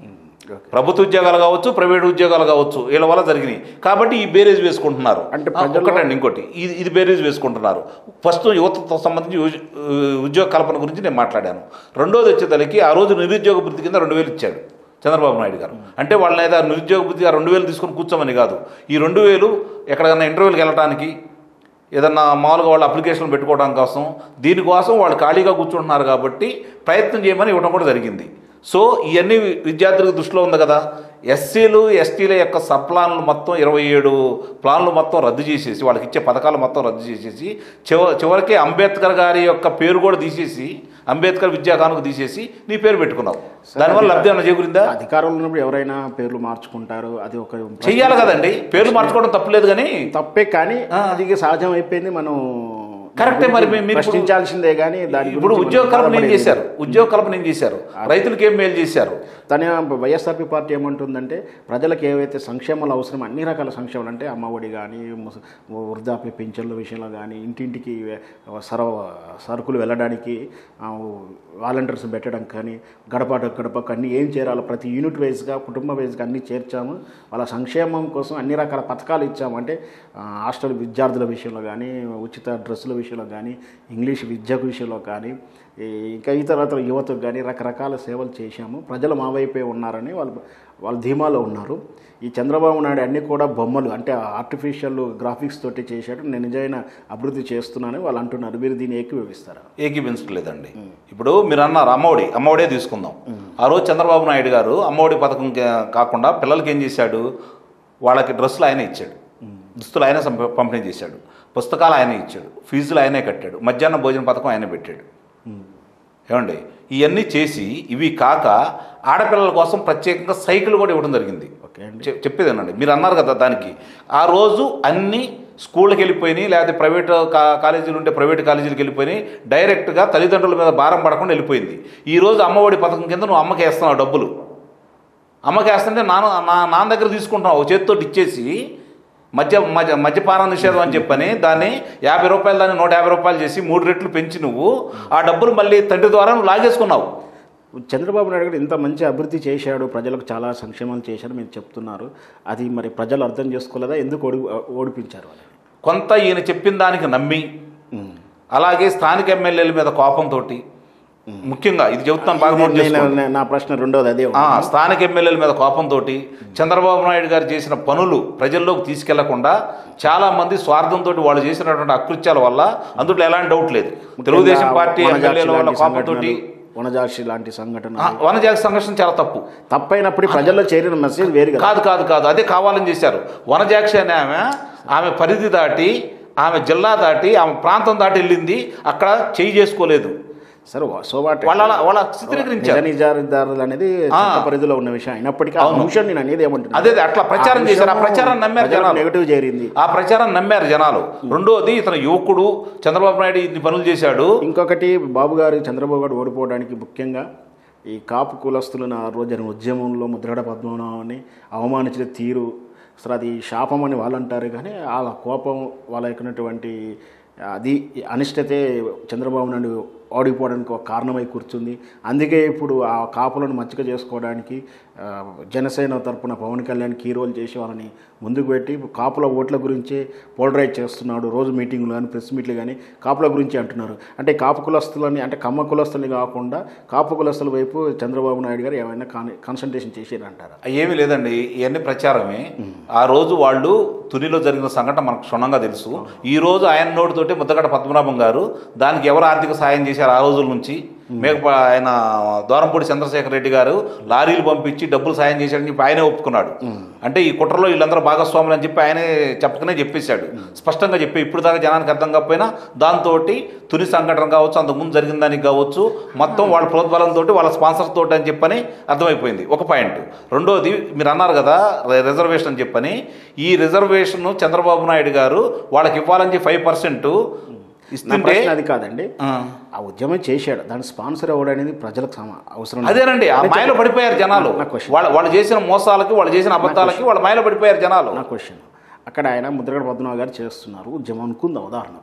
ప్రభుత్వ ఉద్యోగాలు కావచ్చు, ప్రైవేట్ ఉద్యోగాలు కావచ్చు, వీళ్ళ వల్ల జరిగినాయి కాబట్టి ఈ బేరేజ్ వేసుకుంటున్నారు. అంటే ఒకటండి, ఇంకోటి ఇది ఇది బేరేజ్ వేసుకుంటున్నారు. ఫస్ట్ యువతతో సంబంధించి ఉద్యోగ కల్పన గురించి నేను మాట్లాడాను. రెండోది వచ్చేసరికి ఆ రోజు నిరుద్యోగ వృత్తి కింద రెండు వేలు ఇచ్చాడు చంద్రబాబు నాయుడు గారు. అంటే వాళ్ళని ఏదో నిరుద్యోగ వృత్తిగా రెండు వేలు తీసుకొని కూర్చోమని కాదు, ఈ రెండు వేలు ఎక్కడికైనా ఇంటర్వ్యూకి వెళ్ళడానికి, ఏదన్నా మామూలుగా వాళ్ళు అప్లికేషన్లు పెట్టుకోవడం కోసం, దీనికోసం వాళ్ళు ఖాళీగా కూర్చుంటున్నారు కాబట్టి ప్రయత్నం చేయమని ఇవ్వడం కూడా జరిగింది. సో ఇవన్నీ విద్యార్థులకు దృష్టిలో ఉంది కదా. ఎస్సీలు ఎస్టీల యొక్క సబ్ ప్లాన్లు మొత్తం ఇరవై ఏడు ప్లాన్లు మొత్తం రద్దు చేసేసి, వాళ్ళకి ఇచ్చే పథకాలు మొత్తం రద్దు చేసేసి, చివ చివరికి అంబేద్కర్ గారి యొక్క పేరు కూడా తీసేసి, అంబేద్కర్ విద్యా కానుక తీసేసి నీ పేరు పెట్టుకున్నావు. దానివల్ల లబ్ధి అన్న చేకూరిందా? అధికారంలో ఉన్నప్పుడు ఎవరైనా పేర్లు మార్చుకుంటారు, అది ఒక చెయ్యాలి కదండి. పేర్లు మార్చుకోవడం తప్పులేదు, కానీ తప్పే, కానీ అది సహజం అయిపోయింది. మనం కరెక్టే. మరి మీరు ప్రశ్నించాల్సిందే. కానీ దాని ఇప్పుడు ఉద్యోగ కల్పన ఏం చేశారు? ఉద్యోగ కల్పన ఏం చేశారు? రైతులకు ఏం మేలు చేశారు? తన వైఎస్ఆర్పీ పార్టీ ఏమంటుందంటే ప్రజలకు ఏవైతే సంక్షేమాలు అవసరం, అన్ని రకాల సంక్షేమాలు అంటే అమ్మఒడి కానీ, వృద్ధాప్య పింఛన్ల విషయంలో కానీ, ఇంటింటికి సర సరుకులు వెళ్ళడానికి వాలంటీర్స్ పెట్టడం కానీ, గడప గడపకు అన్నీ ఏం చేరాలో ప్రతి యూనిట్ వైజ్గా, కుటుంబ వైజ్గా అన్నీ చేర్చాము. వాళ్ళ సంక్షేమం కోసం అన్ని రకాల పథకాలు ఇచ్చాము. అంటే హాస్టల్ విద్యార్థుల విషయంలో కానీ, ఉచిత డ్రెస్సుల విషయంలో కానీ, ఇంగ్లీష్ విద్య విషయంలో కానీ, ఇంకా ఇతర యువతకు కానీ రకరకాల సేవలు చేశాము. ప్రజలు మా వైపే ఉన్నారని వాళ్ళు వాళ్ళు ధీమాలో ఉన్నారు. ఈ చంద్రబాబు నాయుడు అన్నీ కూడా బొమ్మలు, అంటే ఆర్టిఫిషియల్ గ్రాఫిక్స్ తోటి చేశాడు, నేను నిజమైన అభివృద్ధి చేస్తున్నానని వాళ్ళు అంటున్నారు. మీరు దీన్ని ఏకీభవిస్తారా? ఏకీభవించలేదండి. ఇప్పుడు మీరు అన్నారు అమ్మఒడి, అమ్మఒడే తీసుకుందాం. ఆ రోజు చంద్రబాబు నాయుడు గారు అమ్మఒడి పథకం కాకుండా పిల్లలకి ఏం చేశాడు? వాళ్ళకి డ్రెస్సులు ఆయనే ఇచ్చాడు, దుస్తులు ఆయనే పంపిణీ చేశాడు, పుస్తకాలు ఆయనే ఇచ్చాడు, ఫీజులు ఆయనే కట్టాడు, మధ్యాహ్న భోజన పథకం ఆయనే పెట్టాడు. ఏమండి, ఇవన్నీ చేసి ఇవి కాక ఆడపిల్లల కోసం ప్రత్యేకంగా సైకిల్ కూడా ఇవ్వడం జరిగింది. చెప్పేదేనండి, మీరు అన్నారు కదా దానికి. ఆ రోజు అన్ని స్కూళ్ళకి వెళ్ళిపోయినాయి, లేకపోతే ప్రైవేట్ కాలేజీలు ఉంటే ప్రైవేట్ కాలేజీలకు వెళ్ళిపోయినాయి, డైరెక్ట్గా తల్లిదండ్రుల మీద భారం పడకుండా వెళ్ళిపోయింది. ఈరోజు అమ్మఒడి పథకం కింద నువ్వు అమ్మకి వేస్తున్నావు డబ్బులు. అమ్మకి వేస్తుంటే నాన్న నా నాన్న దగ్గర తీసుకుంటున్నావు, ఒక చేతితో ఇచ్చేసి మద్య మద్య మద్యపాన నిషేధం అని చెప్పని దాన్ని యాభై రూపాయలు దాన్ని నూట యాభై రూపాయలు చేసి మూడు రెట్లు పెంచి నువ్వు ఆ డబ్బులు మళ్ళీ తండ్రి ద్వారా నువ్వు లాగేసుకున్నావు. చంద్రబాబు నాయుడు గారు ఇంత మంచి అభివృద్ధి చేశాడు, ప్రజలకు చాలా సంక్షేమాలు చేశాడు మీరు చెప్తున్నారు. అది మరి ప్రజలు అర్థం చేసుకోలేదా? ఎందుకు ఓడి ఓడిపించారు? కొంత ఈయన చెప్పిన దానికి నమ్మి, అలాగే స్థానిక ఎమ్మెల్యేల మీద కోపంతో, ముఖ్యంగా ఇది చెబుతాను బాగా, నా ప్రశ్న రెండోది అదే. స్థానిక ఎమ్మెల్యేల మీద కోపంతో చంద్రబాబు నాయుడు గారు చేసిన పనులు ప్రజల్లోకి తీసుకెళ్లకుండా చాలామంది స్వార్థంతో వాళ్ళు చేసినటువంటి అకృత్యాల వల్ల, అందులో ఎలాంటి డౌట్ లేదు, తెలుగుదేశం పార్టీ ఎమ్మెల్యేల వల్ల కోపంతో, వనజాక్షి లాంటి సంఘటన, వనజాక్షి సంఘటన చాలా తప్పు. తప్పైనప్పుడు ప్రజల్లో చేరిన మెసేజ్ వేరు కాదు కాదు కాదు అదే కావాలని చేశారు. వనజాక్షి అనే ఆమె ఆమె పరిధి దాటి, ఆమె జిల్లా దాటి, ఆమె ప్రాంతం దాటి వెళ్ళింది, అక్కడ చేయి చేసుకోలేదు. సరే, సో వాట్ వాళ్ళ వాళ్ళ చిత్రీకరించారు. నిజాదారులు అనేది పరిధిలో ఉన్న విషయం అయినప్పటికీ అంశం నేను అనేది ఏమంటున్నా, అదే అట్లా ప్రచారం చేశారు. ఆ ప్రచారం నమ్మారు జనాలు, నెగటివ్ చేరింది, ఆ ప్రచారం నమ్మారు జనాలు. రెండోది, ఇతను యువకుడు, చంద్రబాబు నాయుడు ఇన్ని పనులు చేశాడు. ఇంకొకటి, బాబు గారు చంద్రబాబు గారు ఓడిపోవడానికి ముఖ్యంగా ఈ కాపు కులస్తులను ఆ రోజు ఉద్యమంలో ముద్రగడ పద్మనాభాన్ని అవమానించిన తీరు, అసలు అది శాపం అని వాళ్ళు అంటారు. కానీ వాళ్ళ కోపం, వాళ్ళ ఎక్కినటువంటి అది అనిష్టతే చంద్రబాబు నాయుడు ఓడిపోవడానికి ఒక కారణమై కూర్చుంది. అందుకే ఇప్పుడు ఆ కాపులను మచ్చిక చేసుకోవడానికి జనసేన తరపున పవన్ కళ్యాణ్ కీ రోల్ చేసి వాళ్ళని ముందుకు పెట్టి కాపుల ఓట్ల గురించే పోలరైజ్ చేస్తున్నాడు. రోజు మీటింగ్లు కానీ ప్రెస్ మీట్లు కానీ కాపుల గురించి అంటున్నారు. అంటే కాపు కులస్తులని, అంటే కమ్మ కులస్తులని కాకుండా కాపు కులస్తుల వైపు చంద్రబాబు నాయుడు గారు ఏమైనా కాన్సన్ట్రేషన్ చేసేదంటారా? ఏమీ లేదండి, ఇవన్నీ ప్రచారమే. ఆ రోజు వాళ్ళు తునిలో జరిగిన సంఘటన మనకు క్షుణ్ణంగా తెలుసు. ఈ రోజు ఆయన నోటితోటి ముద్దగడ పద్మనాభం గారు దానికి ఎవరు ఆర్థిక సాయం చేశారు ఆ రోజుల నుంచి, మేక ఆయన దూరంపూడి చంద్రశేఖర్ రెడ్డి గారు లారీలు పంపించి డబ్బులు సాయం చేశాడని చెప్పి ఆయనే ఒప్పుకున్నాడు. అంటే ఈ కుట్రలో వీళ్ళందరూ భాగస్వాములు అని చెప్పి ఆయనే చెప్పకనే చెప్పేశాడు, స్పష్టంగా చెప్పి. ఇప్పుడు దాకా జనానికి అర్థం కాకపోయినా దాంతో తుని సంఘటన కావచ్చు, అంతకుముందు జరిగిన దానికి కావచ్చు, మొత్తం వాళ్ళ ప్రోద్బలంతో, వాళ్ళ స్పాన్సర్ తోటి అని చెప్పని అర్థమైపోయింది. ఒక పాయింట్. రెండోది, మీరు అన్నారు కదా రిజర్వేషన్ అని చెప్పని, ఈ రిజర్వేషన్ చంద్రబాబు నాయుడు గారు వాళ్ళకి ఇవ్వాలని చెప్పి ఫైవ్ పర్సెంట్ ఇస్తుంటే, అది కాదండి, ఆ ఉద్యమం చేశాడు, దాని స్పాన్సర్ అవ్వడం అనేది ప్రజలకు అవసరం. అదేనండి, ఆ మాయలో పడిపోయారు జనాలు. వాళ్ళ వాళ్ళు చేసిన మోసాలకి, వాళ్ళు చేసిన అబద్ధాలకి వాళ్ళ మాయలో పడిపోయారు జనాలు. నా క్వశ్చన్, అక్కడ ఆయన ముద్రగడ పద్మనాభం గారు చేస్తున్నారు ఉద్యమం అనుకుందాం ఉదాహరణకు,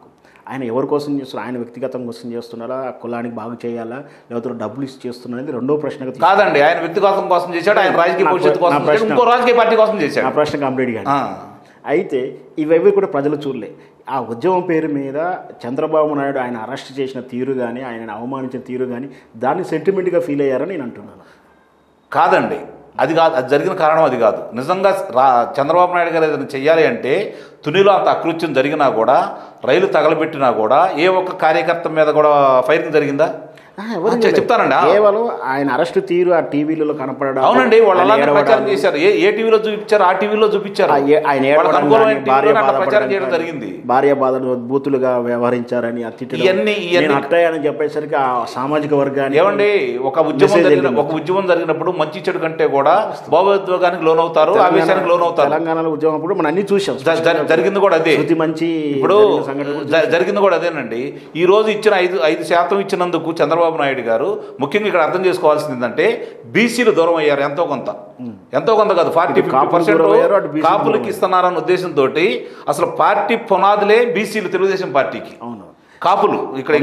ఆయన ఎవరి కోసం చేస్తున్నారు, ఆయన వ్యక్తిగతం కోసం చేస్తున్నారా, కులానికి బాగు చేయాలా, లేకపోతే డబ్బులు ఇచ్చి చేస్తున్నారనేది రెండో ప్రశ్నగా కాదండి. ఆయన వ్యక్తిగతం కోసం చేశాడు, ఆయన రాజకీయ భవిష్యత్తు కోసం చేశాడు, ఇంకో రాజకీయ పార్టీ కోసం చేశాడు. ఆ ప్రశ్న కంప్లీట్గా. అయితే ఇవేవి కూడా ప్రజలు చూడలే. ఆ ఉద్యమం పేరు మీద చంద్రబాబు నాయుడు ఆయన అరెస్ట్ చేసిన తీరు కానీ, ఆయన అవమానించిన తీరు కానీ దాన్ని సెంటిమెంట్గా ఫీల్ అయ్యారని నేను అంటున్నాను. కాదండి, అది కాదు. అది జరిగిన కారణం అది కాదు. నిజంగా రా చంద్రబాబు నాయుడు గారు ఏదైనా చెయ్యాలి అంటే తునిలో అంత అకృత్యం జరిగినా కూడా, రైలు తగలబెట్టినా కూడా ఏ ఒక్క కార్యకర్త మీద కూడా ఫైరింగ్ జరిగిందా? చెప్తానండి. కేవలం ఆయన అరెస్ట్ తీరు ఆ టీవీలలో కనపడడం. అవునండి, వాళ్ళు అలాగే ప్రచారం చేశారు. ఏ ఏ టీవీలో చూపించారు, ఆ టీవీలో చూపించారు. ఆయన ప్రచారం చేయడం జరిగింది. భార్య బాధలు బూతులుగా వ్యవహరించారని ఇవన్నీ ఇవన్నీ అట్టయ్యని చెప్పేసరికి ఆ సామాజిక వర్గాన్ని ఏమండి, ఒక ఉద్యమం జరిగిన ఒక ఉద్యమం జరిగినప్పుడు మంచి చెడు కంటే కూడా భావోద్వేగానికి లోనవుతారు, ఆవేశానికి లోనవుతారు. తెలంగాణలో ఉద్యమం అప్పుడు మనం అన్ని చూసాం. జరిగింది కూడా అదే. మంచి ఇప్పుడు జరిగింది కూడా అదేనండి. ఈ రోజు ఇచ్చిన ఐదు ఐదు శాతం ఇచ్చినందుకు చంద్రబాబు నాయుడు గారు ముఖ్యంగా ఇక్కడ అర్థం చేసుకోవాల్సింది ఏంటంటే బీసీలు దూరం అయ్యారు. ఎంతో కొంత ఎంతో కొంత కాదు, ఫార్టీ ఫిఫ్టీ పర్సెంట్ కాపులకి ఇస్తున్నారన్న ఉద్దేశంతో అసలు పార్టీ పునాదులే బీసీలు తెలుగుదేశం పార్టీకి. కాపులు ఇక్కడ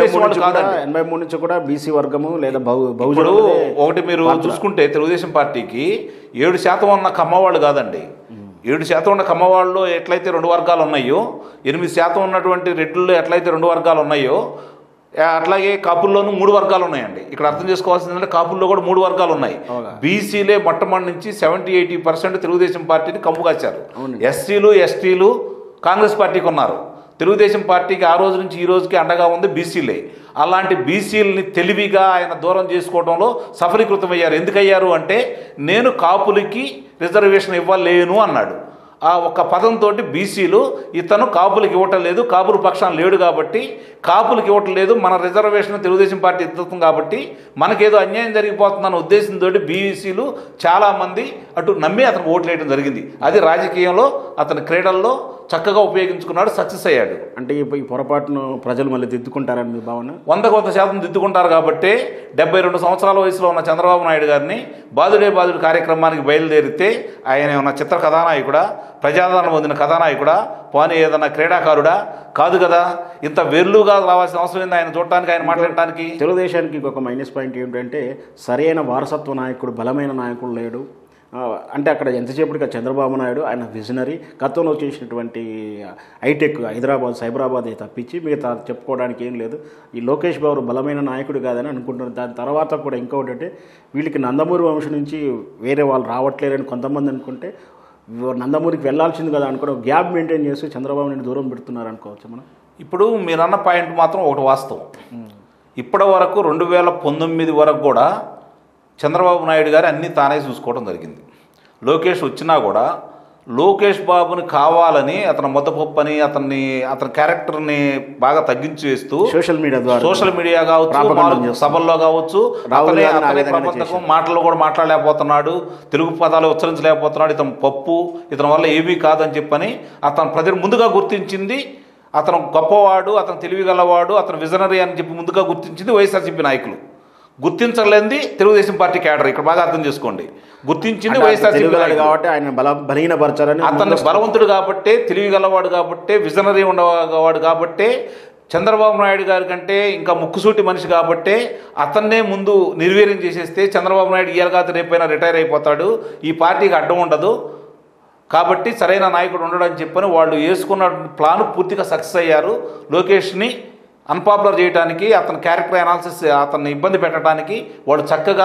ఎనభై మూడు నుంచి కూడా బీసీ వర్గము లేదా ఇప్పుడు ఒకటి మీరు చూసుకుంటే తెలుగుదేశం పార్టీకి ఏడు శాతం ఉన్న కమ్మవాళ్ళు కాదండి. ఏడు శాతం ఉన్న కమ్మవాళ్ళలో ఎట్లయితే రెండు వర్గాలు ఉన్నాయో, ఎనిమిది శాతం ఉన్నటువంటి రెడ్లలో ఎట్లయితే రెండు వర్గాలు ఉన్నాయో, అట్లాగే కాపుల్లోనూ మూడు వర్గాలు ఉన్నాయండి. ఇక్కడ అర్థం చేసుకోవాల్సింది అంటే కాపుల్లో కూడా మూడు వర్గాలు ఉన్నాయి. బీసీలే మొట్టమొదటి నుంచి సెవెంటీ ఎయిటీ పర్సెంట్ తెలుగుదేశం పార్టీని కంపు కాచారు. ఎస్సీలు ఎస్టీలు కాంగ్రెస్ పార్టీకి ఉన్నారు. తెలుగుదేశం పార్టీకి ఆ రోజు నుంచి ఈ రోజుకి అండగా ఉంది బీసీలే. అలాంటి బీసీలని తెలివిగా ఆయన దూరం చేసుకోవడంలో సఫలీకృతమయ్యారు. ఎందుకయ్యారు అంటే నేను కాపులకి రిజర్వేషన్ ఇవ్వలేను అన్నాడు. ఆ ఒక్క పదంతో బీసీలు ఇతను కాపులకు ఇవ్వటం లేదు, కాపుల పక్షాన్ని లేడు కాబట్టి కాపులకు ఇవ్వటం లేదు, మన రిజర్వేషన్ తెలుగుదేశం పార్టీ ఎత్తుతుంది కాబట్టి మనకేదో అన్యాయం జరిగిపోతుందన్న ఉద్దేశంతో బీసీలు చాలామంది అటు నమ్మి అతనికి ఓట్లు వేయడం జరిగింది. అది రాజకీయంలో అతని క్రీడల్లో చక్కగా ఉపయోగించుకున్నాడు, సక్సెస్ అయ్యాడు. అంటే ఈ పొరపాటును ప్రజలు మళ్ళీ దిద్దుకుంటారని మీ భావన? వందకు వంద శాతం దిద్దుకుంటారు. కాబట్టి డెబ్బై రెండు సంవత్సరాల వయసులో ఉన్న చంద్రబాబు నాయుడు గారిని బాదుడే బాదుడు కార్యక్రమానికి బయలుదేరితే ఆయన ఏమన్నా చిత్ర కథానాయకుడా, ప్రజాదరణ పొందిన కథానాయకుడా, పోనీ ఏదన్నా క్రీడాకారుడా? కాదు కదా. ఇంత వెర్లుగా రావాల్సిన అవసరం ఏంది ఆయన చూడటానికి, ఆయన మాట్లాడటానికి? తెలుగుదేశానికి ఒక మైనస్ పాయింట్ ఏంటంటే సరైన వారసత్వ నాయకుడు, బలమైన నాయకుడు లేడు. అంటే అక్కడ ఎంతసేపటిగా చంద్రబాబు నాయుడు ఆయన విజనరీ, గతంలో చేసినటువంటి హైటెక్ హైదరాబాద్ సైబరాబాద్ తప్పించి మిగతా చెప్పుకోవడానికి ఏం లేదు. ఈ లోకేష్ బాబు బలమైన నాయకుడు కాదని అనుకుంటున్నారు. దాని తర్వాత కూడా ఇంకొకటి అంటే వీళ్ళకి నందమూరి వంశం నుంచి వేరే వాళ్ళు రావట్లేరని కొంతమంది అనుకుంటే నందమూరికి వెళ్ళాల్సింది కదా అనుకోవడం, గ్యాప్ మెయింటైన్ చేసి చంద్రబాబు నాయుడు దూరం పెడుతున్నారు అనుకోవచ్చు మనం. ఇప్పుడు మీరన్న పాయింట్ మాత్రం ఒకటి వాస్తవం. ఇప్పటి వరకు రెండు వేల పంతొమ్మిది వరకు కూడా చంద్రబాబు నాయుడు గారు అన్నీ తానే చూసుకోవడం జరిగింది. లోకేష్ వచ్చినా కూడా లోకేష్ బాబుని కావాలని అతను మొద్దపప్పు అని అతన్ని అతని క్యారెక్టర్ని బాగా తగ్గించేస్తూ సోషల్ మీడియా ద్వారా సోషల్ మీడియా కావచ్చు, సభల్లో కావచ్చు, అతనే అతనే ప్రబద్ధకం, మాటల్లో కూడా మాట్లాడలేకపోతున్నాడు, తెలుగు పదాలు ఉచ్చరించలేకపోతున్నాడు, ఇతను పప్పు, ఇతని వల్ల ఏమీ కాదని చెప్పని అతను ప్రజలు ముందుగా గుర్తించింది. అతను గొప్పవాడు, అతను తెలివిగలవాడు, అతను విజనరీ అని చెప్పి ముందుగా గుర్తించింది వైఎస్ఆర్సీపీ నాయకులు. గుర్తించలేంది తెలుగుదేశం పార్టీ క్యాడర్. ఇక్కడ బాగా అర్థం చేసుకోండి. గుర్తించింది వైఎస్ఆర్సీపీ కాబట్టి ఆయన బల బలహీనపరచారని, అతను బలవంతుడు కాబట్టే, తెలివిగలవాడు కాబట్టే, విజనరీ ఉండవాడు కాబట్టే, చంద్రబాబు నాయుడు గారి కంటే ఇంకా ముక్కుసూటి మనిషి కాబట్టే అతన్నే ముందు నిర్వీర్యం చేసేస్తే చంద్రబాబు నాయుడు ఇయ్యాలి రేపైనా రిటైర్ అయిపోతాడు, ఈ పార్టీకి అడ్డం ఉండదు కాబట్టి సరైన నాయకుడు ఉండడని చెప్పని వాళ్ళు వేసుకున్న ప్లాన్ పూర్తిగా సక్సెస్ అయ్యారు. లోకేష్ని అన్పాపులర్ చేయడానికి, అతని క్యారెక్టర్ అనాలిసిస్ అతన్ని ఇబ్బంది పెట్టడానికి వాళ్ళు చక్కగా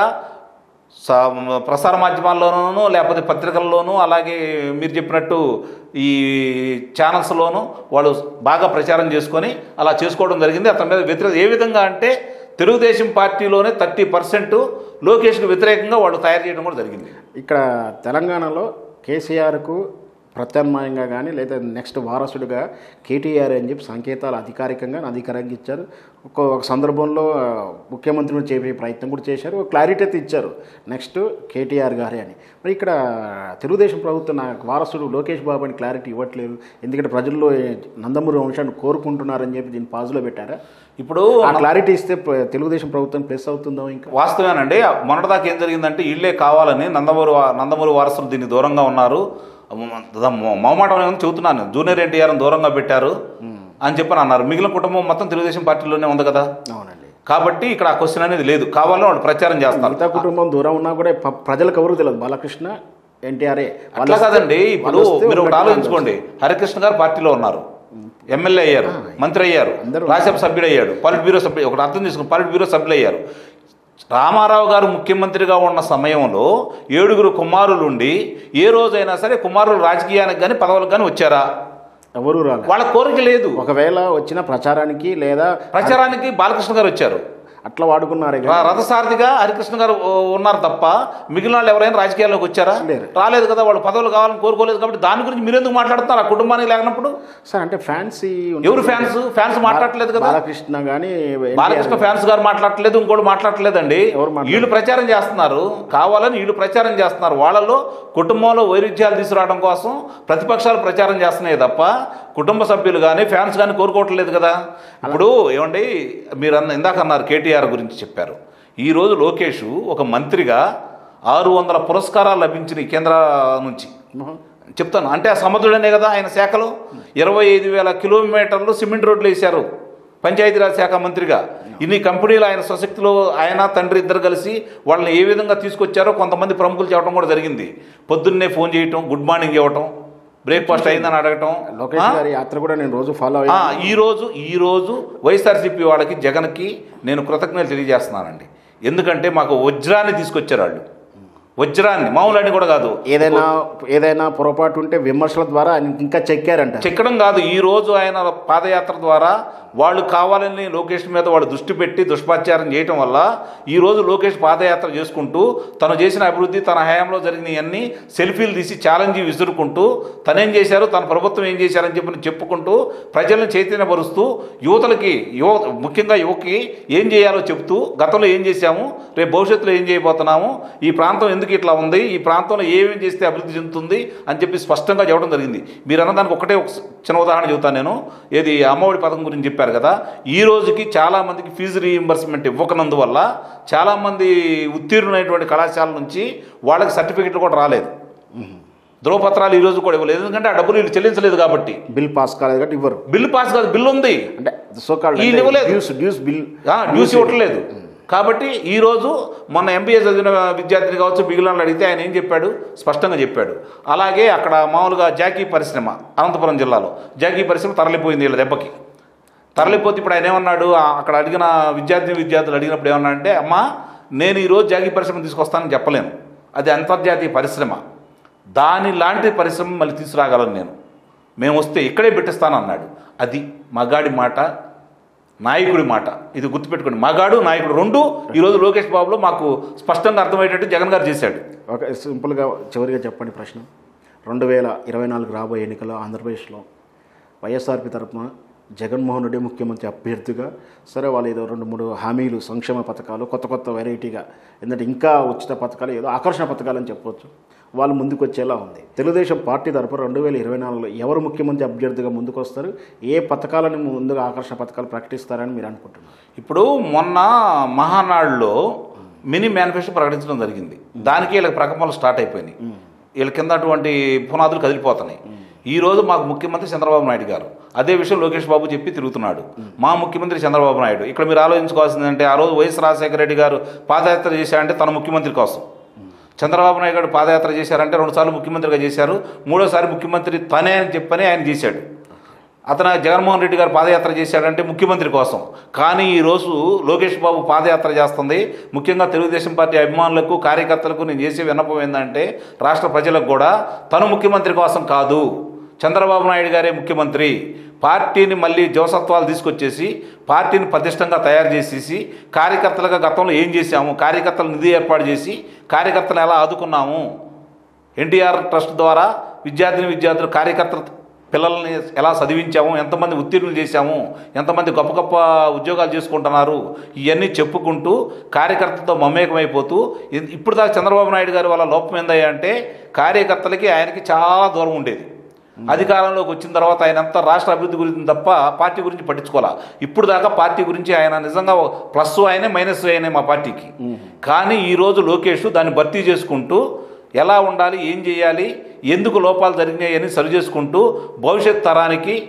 ప్రసార మాధ్యమాల్లోనూ లేకపోతే పత్రికల్లోనూ అలాగే మీరు చెప్పినట్టు ఈ ఛానల్స్లోనూ వాళ్ళు బాగా ప్రచారం చేసుకొని అలా చేసుకోవడం జరిగింది. అతని మీద వ్యతిరేక ఏ విధంగా అంటే తెలుగుదేశం పార్టీలోనే థర్టీ పర్సెంట్ లోకేష్కి వ్యతిరేకంగా వాళ్ళు తయారు చేయడం కూడా జరిగింది. ఇక్కడ తెలంగాణలో కేసీఆర్కు ప్రత్యామ్నాయంగా కానీ లేదా నెక్స్ట్ వారసుడిగా కేటీఆర్ అని చెప్పి సంకేతాలు అధికారికంగా అధికారంగా ఇచ్చారు. ఒక ఒక సందర్భంలో ముఖ్యమంత్రిని చేసే ప్రయత్నం కూడా చేశారు, ఒక క్లారిటీ అయితే ఇచ్చారు, నెక్స్ట్ కేటీఆర్ గారే అని. మరి ఇక్కడ తెలుగుదేశం ప్రభుత్వం నాకు వారసుడు లోకేష్ బాబు అని క్లారిటీ ఇవ్వట్లేదు. ఎందుకంటే ప్రజల్లో నందమూరి వంశాన్ని కోరుకుంటున్నారని చెప్పి దీన్ని పాజులో పెట్టారా? ఇప్పుడు ఆ క్లారిటీ ఇస్తే తెలుగుదేశం ప్రభుత్వం ప్లస్ అవుతుందో? ఇంకా వాస్తవేనండి. మొన్నటిదాకా ఏం జరిగిందంటే ఇళ్లే కావాలని నందమూరి నందమూరి వారసులు దీన్ని దూరంగా ఉన్నారు. మొహమాటం చెబుతున్నాను, జూనియర్ ఎన్టీఆర్ని దూరంగా పెట్టారు, అని చెప్పని అన్నారు. మిగిలిన కుటుంబం మొత్తం తెలుగుదేశం పార్టీలోనే ఉంది కదా. అవునండి. కాబట్టి ఇక్కడ ఆ క్వశ్చన్ అనేది లేదు. కావాలని వాళ్ళు ప్రచారం చేస్తారు. మిగతా కుటుంబం దూరం ఉన్నా కూడా ప- ప్రజలకు ఎవరు తెలియదు. బాలకృష్ణ ఎన్టీఆర్ఏ అట్లా కాదండి. ఇప్పుడు మీరు ఒకటి ఆలోచించుకోండి. హరికృష్ణ గారు పార్టీలో ఉన్నారు, ఎమ్మెల్యే అయ్యారు, మంత్రి అయ్యారు, రాజ్యసభ సభ్యుడు అయ్యాడు, పాలిట్ బ్యూరో సభ్యుడు. ఒకటి అర్థం చేసుకుని పాలిట్ బ్యూరో సభ్యులు అయ్యారు. రామారావు గారు ముఖ్యమంత్రిగా ఉన్న సమయంలో ఏడుగురు కుమారులుండి ఏ రోజైనా సరే కుమారులు రాజకీయానికి కానీ పదవులకు కానీ వచ్చారా? ఎవరు రాలేదు. వాళ్ళ కోరిక లేదు. ఒకవేళ వచ్చిన ప్రచారానికి లేదా ప్రచారానికి బాలకృష్ణ గారు వచ్చారు, అట్లా వాడుకున్నారే రా- రథసారథిగా హరికృష్ణ గారు ఓ, ఉన్నారు తప్ప మిగిలిన వాళ్ళు ఎవరైనా రాజకీయాల్లోకి వచ్చారా? లేరు. రాలేదు కదా. వాళ్ళు పదవులు కావాలని కోరుకోలేదు. కాబట్టి దాని గురించి మీరు ఎందుకు మాట్లాడుతున్నారు? ఆ కుటుంబానికి లేనప్పుడు సార్ అంటే ఫ్యాన్సీ ఎవరు ఫ్యాన్స్? ఫ్యాన్స్ మాట్లాడలేదు కదా. బాలకృష్ణ కానీ బాలకృష్ణ ఫ్యాన్స్ గారు మాట్లాడలేదు, ఇంకోటి మాట్లాడలేదండి. ఎవరు మాట్లాడలేదు? వీళ్ళు ప్రచారం చేస్తున్నారు, కావాలని వీళ్ళు ప్రచారం చేస్తున్నారు. వాళ్ళలో కుటుంబంలో వైరుధ్యాలు తీసుకురావడం కోసం ప్రతిపక్షాలు ప్రచారం చేస్తున్నాయి తప్ప కుటుంబ సభ్యులు కానీ ఫ్యాన్స్ కానీ కోరుకోవట్లేదు కదా. ఇప్పుడు ఏమండి, మీరు అన్న ఇందాక అన్నారు కేటీఆర్ గురించి చెప్పారు. ఈరోజు లోకేష్ ఒక మంత్రిగా ఆరు వందల పురస్కారాలు లభించిన కేంద్ర నుంచి చెప్తాను. అంటే ఆ సముద్రుడనే కదా ఆయన శాఖలో ఇరవై ఐదు వేల కిలోమీటర్లు సిమెంట్ రోడ్లు వేశారు పంచాయతీరాజ్ శాఖ మంత్రిగా. ఇన్ని కంపెనీలు ఆయన స్వశక్తిలో ఆయన తండ్రి ఇద్దరు కలిసి వాళ్ళని ఏ విధంగా తీసుకొచ్చారో కొంతమంది ప్రముఖులు చెప్పడం కూడా జరిగింది. పొద్దున్నే ఫోన్ చేయటం, గుడ్ మార్నింగ్ ఇవ్వటం, బ్రేక్ఫాస్ట్ అయిందని అడగటం. లోకేష్ గారి యాత్ర కూడా నేను రోజు ఫాలో ఆ, ఈ రోజు ఈ రోజు వైఎస్ఆర్సీపీ వాళ్ళకి జగన్కి నేను కృతజ్ఞతలు తెలియజేస్తున్నానండి. ఎందుకంటే మాకు వజ్రాన్ని తీసుకొచ్చారు వాళ్ళు. వజ్రాన్ని మామూలు కూడా కాదు. ఏదైనా ఏదైనా పొరపాటు ఉంటే విమర్శల ద్వారా ఆయన ఇంకా చెక్కారంట. చెక్కడం కాదు, ఈ రోజు ఆయన పాదయాత్ర ద్వారా వాళ్ళు కావాలని లోకేష్ మీద వాళ్ళు దృష్టి పెట్టి దుష్ప్రచారం చేయటం వల్ల ఈరోజు లోకేష్ పాదయాత్ర చేసుకుంటూ తను చేసిన అభివృద్ధి, తన హయాంలో జరిగినవన్నీ సెల్ఫీలు తీసి ఛాలెంజ్ విసురుకుంటూ తనేం చేశారు, తన ప్రభుత్వం ఏం చేశారని చెప్పి చెప్పుకుంటూ ప్రజలను చైతన్యపరుస్తూ యువతలకి యువ ముఖ్యంగా యువకి ఏం చేయాలో చెప్తూ గతంలో ఏం చేశాము, రేపు భవిష్యత్తులో ఏం చేయబోతున్నాము, ఈ ప్రాంతం ఎందుకు ఇట్లా ఉంది, ఈ ప్రాంతంలో ఏమేమి చేస్తే అభివృద్ధి చెందుతుంది అని చెప్పి స్పష్టంగా చెప్పడం జరిగింది. మీరు అన్నదానికి ఒకటే ఒక చిన్న ఉదాహరణ చెబుతాను నేను. ఏది అమ్మఒడి పథకం గురించి చెప్పారు కదా. ఈ రోజుకి చాలామందికి ఫీజు రీయింబర్స్మెంట్ ఇవ్వకనందువల్ల చాలామంది ఉత్తీర్ణులైనటువంటి కళాశాల నుంచి వాళ్ళకి సర్టిఫికెట్లు కూడా రాలేదు, ధ్రువపత్రాలు ఈ రోజు కూడా ఇవ్వలేదు. ఎందుకంటే ఆ డబ్బులు వీళ్ళు చెల్లించలేదు కాబట్టి. బిల్ పాస్ కాలేదు కాబట్టి ఇవ్వరు. బిల్లు పాస్ కాదు, బిల్లు ఉంది అంటే సో కాల్డ్ వీళ్ళు ఇవ్వలేదు, డ్యూస్ డ్యూస్ బిల్ డ్యూస్ ఇవ్వట్లేదు. కాబట్టి ఈరోజు మొన్న ఎంబీఏ చదివిన విద్యార్థిని కావచ్చు, బిగులను అడిగితే ఆయన ఏం చెప్పాడు, స్పష్టంగా చెప్పాడు. అలాగే అక్కడ మామూలుగా జాకీ పరిశ్రమ అనంతపురం జిల్లాలో జాకీ పరిశ్రమ తరలిపోయింది వీళ్ళ దెబ్బకి. తరలిపోతే ఇప్పుడు ఆయన ఏమన్నాడు, అక్కడ అడిగిన విద్యార్థి విద్యార్థులు అడిగినప్పుడు ఏమన్నా అంటే, అమ్మా నేను ఈరోజు జాకీ పరిశ్రమ తీసుకొస్తానని చెప్పలేను, అది అంతర్జాతీయ పరిశ్రమ, దాని లాంటి పరిశ్రమ మళ్ళీ తీసుకురాగలను నేను, మేము వస్తే ఇక్కడే పెట్టిస్తానన్నాడు. అది మగాడి మాట, నాయకుడి మాట. ఇది గుర్తుపెట్టుకోండి, మగాడు నాయకుడు రెండు ఈరోజు లోకేష్ బాబులో మాకు స్పష్టంగా అర్థమయ్యేటట్టు జగన్ గారు చేశాడు. ఒక సింపుల్గా చివరిగా చెప్పండి ప్రశ్న. రెండు వేల ఇరవై నాలుగు రాబోయే ఎన్నికల్లో ఆంధ్రప్రదేశ్లో వైఎస్ఆర్పి తరఫున జగన్మోహన్ రెడ్డి ముఖ్యమంత్రి అభ్యర్థిగా, సరే వాళ్ళు ఏదో రెండు మూడు హామీలు, సంక్షేమ పథకాలు, కొత్త కొత్త వెరైటీగా, ఎందుకంటే ఇంకా ఉచిత పథకాలు, ఏదో ఆకర్షణ పథకాలు అని చెప్పవచ్చు, వాళ్ళు ముందుకు వచ్చేలా ఉంది. తెలుగుదేశం పార్టీ తరఫున రెండు వేల ఇరవై నాలుగులో ఎవరు ముఖ్యమంత్రి అభ్యర్థిగా ముందుకు వస్తారు, ఏ పథకాలను ముందుగా ఆకర్షణ పథకాలు ప్రకటిస్తారని మీరు అనుకుంటున్నారు? ఇప్పుడు మొన్న మహానాడులో మినీ మేనిఫెస్టో ప్రకటించడం జరిగింది. దానికి వీళ్ళకి ప్రకంపనలు స్టార్ట్ అయిపోయినాయి, వీళ్ళ కింద అటువంటి పునాదులు కదిలిపోతున్నాయి. ఈ రోజు మాకు ముఖ్యమంత్రి చంద్రబాబు నాయుడు గారు, అదే విషయం లోకేష్ బాబు చెప్పి తిరుగుతున్నాడు. మా ముఖ్యమంత్రి చంద్రబాబు నాయుడు. ఇక్కడ మీరు ఆలోచించుకోవాల్సింది అంటే, ఆ రోజు వైఎస్ రాజశేఖర రెడ్డి గారు పాదయాత్ర చేశారంటే తన ముఖ్యమంత్రి కోసం, చంద్రబాబు నాయుడు గారు పాదయాత్ర చేశారంటే రెండుసార్లు ముఖ్యమంత్రిగా చేశారు, మూడోసారి ముఖ్యమంత్రి తనే అని చెప్పని ఆయన చేశాడు. అతను జగన్మోహన్ రెడ్డి గారు పాదయాత్ర చేశాడంటే ముఖ్యమంత్రి కోసం. కానీ ఈరోజు లోకేష్ బాబు పాదయాత్ర చేస్తుంది ముఖ్యంగా తెలుగుదేశం పార్టీ అభిమానులకు, కార్యకర్తలకు నేను చేసే విన్నపం ఏంటంటే, రాష్ట్ర ప్రజలకు కూడా తను ముఖ్యమంత్రి కోసం కాదు, చంద్రబాబు నాయుడు గారే ముఖ్యమంత్రి, పార్టీని మళ్ళీ జవసత్వాలు తీసుకొచ్చేసి పార్టీని పటిష్టంగా తయారు చేసేసి కార్యకర్తలుగా గతంలో ఏం చేశాము, కార్యకర్తలు నిధి ఏర్పాటు చేసి కార్యకర్తలు ఎలా ఆదుకున్నాము, ఎన్టీఆర్ ట్రస్ట్ ద్వారా విద్యార్థిని విద్యార్థులు కార్యకర్తలు పిల్లల్ని ఎలా చదివించాము, ఎంతమంది ఉత్తీర్ణులు చేశాము, ఎంతమంది గొప్ప గొప్ప ఉద్యోగాలు చేసుకుంటున్నారు, ఇవన్నీ చెప్పుకుంటూ కార్యకర్తలతో మమేకమైపోతూ, ఇప్పుడు దాకా చంద్రబాబు నాయుడు గారి వల్ల లోపం ఏందయ్యా అంటే, కార్యకర్తలకి ఆయనకి చాలా దూరం ఉండేది. అధికారంలోకి వచ్చిన తర్వాత ఆయన అంతా రాష్ట్ర అభివృద్ధి గురించి తప్ప పార్టీ గురించి పట్టించుకోవాలా. ఇప్పుడు దాకా పార్టీ గురించి ఆయన నిజంగా ప్లస్ ఆయనే మైనస్ ఆయనే మా పార్టీకి. కానీ ఈరోజు లోకేష్ దాన్ని భర్తీ చేసుకుంటూ ఎలా ఉండాలి, ఏం చేయాలి, ఎందుకు లోపాలు జరిగినాయి అని సరి చేసుకుంటూ భవిష్యత్ తరానికి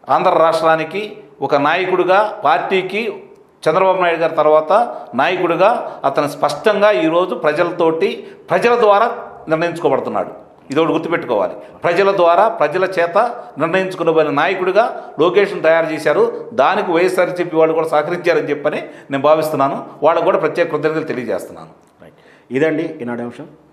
ఆంధ్ర రాష్ట్రానికి ఒక నాయకుడిగా, పార్టీకి చంద్రబాబు నాయుడు గారి తర్వాత నాయకుడిగా అతను స్పష్టంగా ఈరోజు ప్రజలతోటి ప్రజల ద్వారా నిర్ణయించుకోబడుతున్నాడు. ఇదొకటి గుర్తుపెట్టుకోవాలి. ప్రజల ద్వారా ప్రజల చేత నిర్ణయించుకున్న నాయకుడిగా లోకేష్ను తయారు చేశారు. దానికి వైఎస్ఆర్సీపీ వాళ్ళు కూడా సహకరించారని చెప్పని నేను భావిస్తున్నాను. వాళ్ళకు కూడా ప్రత్యేక కృతజ్ఞతలు తెలియజేస్తున్నాను. రైట్, ఇదండి ఈనాటి అంశం.